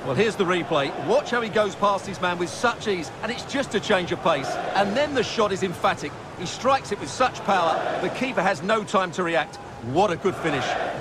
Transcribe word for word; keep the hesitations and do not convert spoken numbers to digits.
Well, here's the replay. Watch how he goes past his man with such ease, and it's just a change of pace. And then the shot is emphatic. He strikes it with such power, the keeper has no time to react. What a good finish.